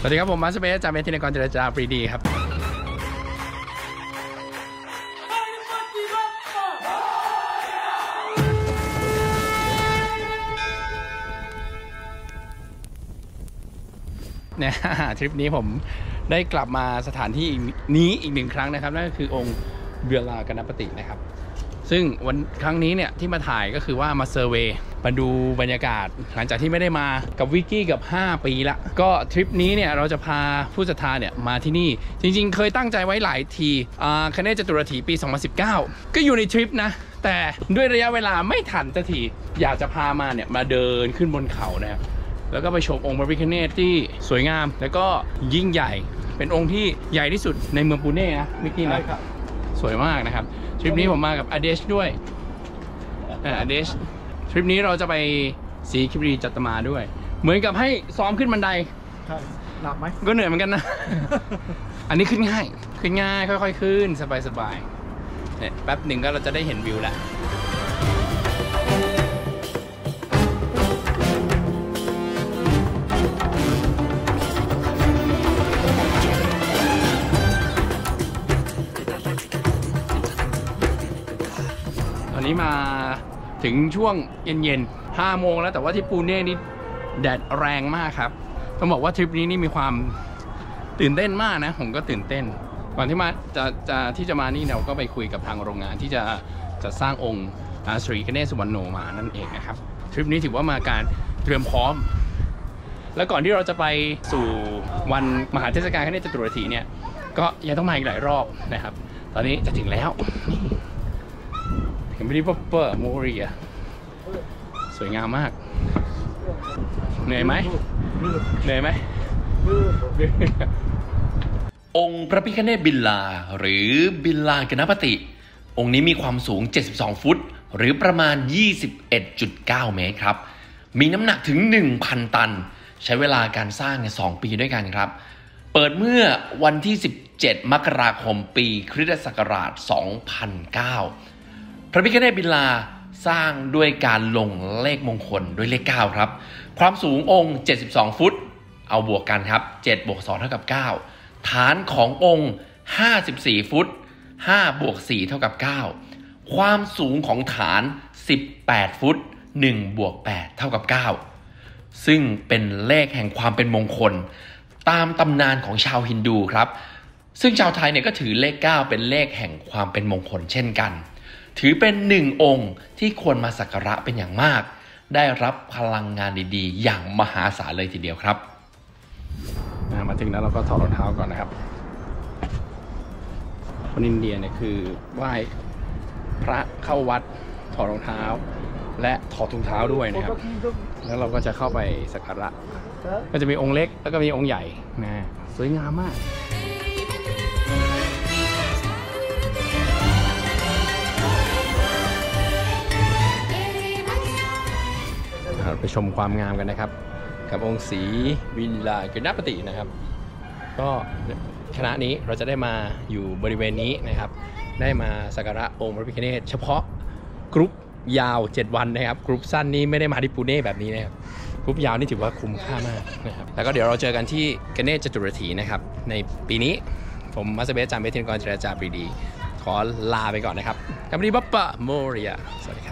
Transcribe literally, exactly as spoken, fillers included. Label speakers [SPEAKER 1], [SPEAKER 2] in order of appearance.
[SPEAKER 1] สวัสดีครับผมมาสเปซจากเมทินกรเจรจาปรีดีครับเนี่ยทริปนี้ผมได้กลับมาสถานที่นี้อีกหนึ่งครั้งนะครับนั่นก็คือองค์เบียลากนปตินะครับซึ่งวันครั้งนี้เนี่ยที่มาถ่ายก็คือว่ามาเซอร์เวย์มาดูบรรยากาศหลังจากที่ไม่ได้มากับวิกกี้กับห้าปีละก็ทริปนี้เนี่ยเราจะพาผู้ศรัทธาเนี่ยมาที่นี่จริงๆเคยตั้งใจไว้หลายทีอ่าคเนศจตุรถีปีสองพันสิบเก้าก็อยู่ในทริปนะแต่ด้วยระยะเวลาไม่ทันสักทีอยากจะพามาเนี่ยมาเดินขึ้นบนเขานะครับแล้วก็ไปชมองค์พระพิฆเนศที่สวยงามแล้วก็ยิ่งใหญ่เป็นองค์ที่ใหญ่ที่สุดในเมืองปูเน่นะวิกกี้นะสวยมากนะครับทริปนี้ผมมากับอเดชด้วยอเดชทริปนี้เราจะไปศรีคิรีจัตมาด้วยเหมือนกับให้ซ้อมขึ้นบันไดหนักไหมก็เหนื่อยเหมือนกันนะ อันนี้ขึ้นง่ายขึ้นง่ายค่อยๆขึ้นสบายๆเนี่ยแป๊บหนึ่งก็เราจะได้เห็นวิวแล้วตอนนี้มาถึงช่วงเย็นๆห้าโมงแล้วแต่ว่าที่ปูเน่นี่แดดแรงมากครับต้องบอกว่าทริปนี้นี่มีความตื่นเต้นมากนะผมก็ตื่นเต้นก่อนที่มาจะจะที่จะมานี่เราก็ไปคุยกับทางโรงงานที่จะจะสร้างองค์ศรีคเนศสุวรรณโนมานั่นเองนะครับทริปนี้ถือว่ามาการเตรียมพร้อมแล้วก่อนที่เราจะไปสู่วันมหาเทศกาลคเนศจตุรถีเนี่ยก็ยังต้องมาอีกหลายรอบนะครับตอนนี้จะถึงแล้วเห็นไหมที่ป๊อปเปอร์โมเรียสวยงามมากเหนื่อยไหมเหนื่อยไหม
[SPEAKER 2] องค์พระพิฆเนศบิลลาหรือบิลลากนปติองค์นี้มีความสูงเจ็ดสิบสองฟุตหรือประมาณ ยี่สิบเอ็ดจุดเก้า เมตรครับมีน้ำหนักถึง หนึ่งพัน ตันใช้เวลาการสร้างเนี่ยสองปีด้วยกันครับเปิดเมื่อวันที่สิบเจ็ดมกราคมปีคริสตศักราชสองพันเก้าพระพิฆเนศบิลลาสร้างด้วยการลงเลขมงคลด้วยเลขเก้าครับความสูงองค์เจ็ดสิบสองฟุตเอาบวกกันครับเจ็ดบวกสองเท่ากับเก้าฐานขององค์ห้าสิบสี่ฟุตห้าบวกสี่เท่ากับเก้าความสูงของฐานสิบแปดฟุตหนึ่งบวกแปดเท่ากับเก้าซึ่งเป็นเลขแห่งความเป็นมงคลตามตำนานของชาวฮินดูครับซึ่งชาวไทยเนี่ยก็ถือเลขเก้าเป็นเลขแห่งความเป็นมงคลเช่นกันถือเป็นหนึ่งองค์ที่ควรมาสักการะเป็นอย่างมากได้รับพลังงานดีๆอย่างมหาศาลเลยทีเดียวครับ
[SPEAKER 1] มาถึงแล้วเราก็ถอดรองเท้าก่อนนะครับคนอินเดียเนี่ยคือไหว้พระเข้าวัดถอดรองเท้าและถอดถุงเท้าด้วยนะครับแล้วเราก็จะเข้าไปสักการะก็จะมีองค์เล็กแล้วก็มีองค์ใหญ่นะสวยงามมากไปชมความงามกันนะครับกับองค์ศรีวิลลากนปตินะครับก็คณะนี้เราจะได้มาอยู่บริเวณนี้นะครับได้มาสักการะองค์พระพิฆเนศเฉพาะกรุ๊ปยาวเจ็ดวันนะครับกรุ๊ปสั้นนี้ไม่ได้มาที่ปูเน่แบบนี้นะครับกรุ๊ปยาวนี่ถือว่าคุ้มค่ามากนะครับแล้วก็เดี๋ยวเราเจอกันที่คเนศจตุรถีนะครับในปีนี้ผมมาสเบสจามเบทินกรเจรจาปรีดีขอลาไปก่อนนะครับกัมรีบัปปะโมเรียสวัสดีครับ